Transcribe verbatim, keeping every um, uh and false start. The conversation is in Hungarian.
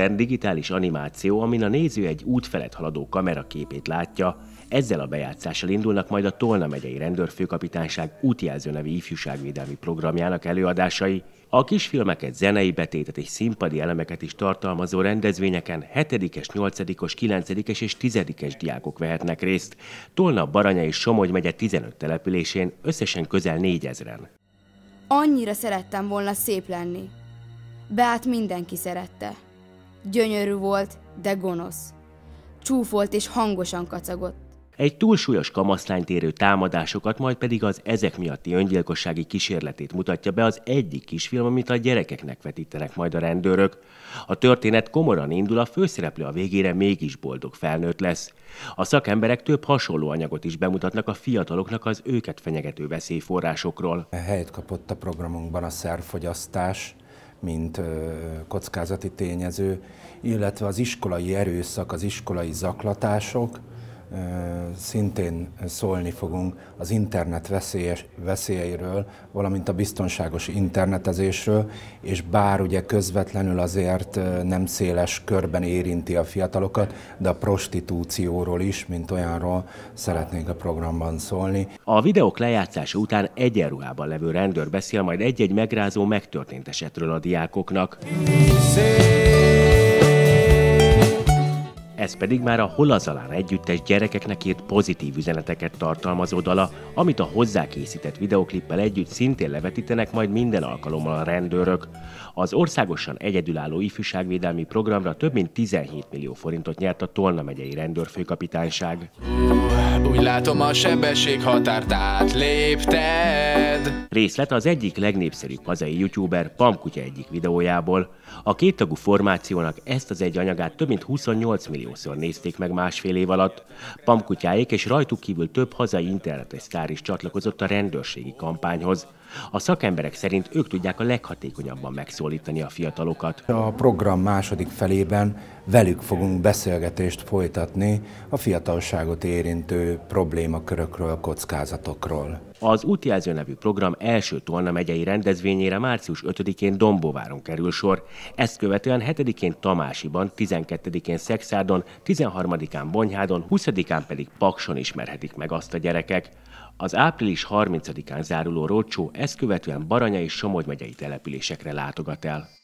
modern digitális animáció, amin a néző egy út felett haladó kameraképét látja. Ezzel a bejátszással indulnak majd a Tolna megyei rendőrfőkapitányság útjelző nevű ifjúságvédelmi programjának előadásai. A kisfilmeket, zenei betétet és színpadi elemeket is tartalmazó rendezvényeken hetedikes, nyolcadikos, kilencedikes és tizedikes diákok vehetnek részt. Tolna, Baranya és Somogy megye tizenöt településén összesen közel négyezren. Annyira szerettem volna szép lenni. Beát mindenki szerette. Gyönyörű volt, de gonosz. Csúfolt és hangosan kacagott. Egy túlsúlyos kamaszlányt érő támadásokat, majd pedig az ezek miatti öngyilkossági kísérletét mutatja be az egyik kisfilm, amit a gyerekeknek vetítenek majd a rendőrök. A történet komoran indul, a főszereplő a végére mégis boldog felnőtt lesz. A szakemberek több hasonló anyagot is bemutatnak a fiataloknak az őket fenyegető veszélyforrásokról. Helyet kapott a programunkban a szerfogyasztás, mint kockázati tényező, illetve az iskolai erőszak, az iskolai zaklatások. Szintén szólni fogunk az internet veszélyes, veszélyeiről, valamint a biztonságos internetezésről, és bár ugye közvetlenül azért nem széles körben érinti a fiatalokat, de a prostitúcióról is, mint olyanról szeretnénk a programban szólni. A videók lejátszása után egyenruhában levő rendőr beszél majd egy-egy megrázó, megtörtént esetről a diákoknak. Ez pedig már a Hol az Alán együttes gyerekeknek írt pozitív üzeneteket tartalmazó dala, amit a hozzákészített videoklippel együtt szintén levetítenek majd minden alkalommal a rendőrök. Az országosan egyedülálló ifjúságvédelmi programra több mint tizenhét millió forintot nyert a Tolna megyei rendőrfőkapitányság. Uh, úgy látom, a sebességhatárt átlépted. Részlet az egyik legnépszerűbb hazai youtuber Pamkutya egyik videójából. A kéttagú formációnak ezt az egy anyagát több mint huszonnyolc milliószor nézték meg másfél év alatt. Pamkutyáék és rajtuk kívül több hazai internetes sztár is csatlakozott a rendőrségi kampányhoz. A szakemberek szerint ők tudják a leghatékonyabban megszólítani a fiatalokat. A program második felében velük fogunk beszélgetést folytatni a fiatalságot érintő problémakörökről, kockázatokról. Az Útjelző nevű program első Tolna megyei rendezvényére március ötödikén Dombóváron kerül sor. Ezt követően hetedikén Tamásiban, tizenkettedikén Szexádon, tizenharmadikán Bonyhádon, huszadikán pedig Pakson ismerhetik meg azt a gyerekek. Az április harmincadikán záruló roadshow ezt követően Baranya és Somogy megyei településekre látogat el.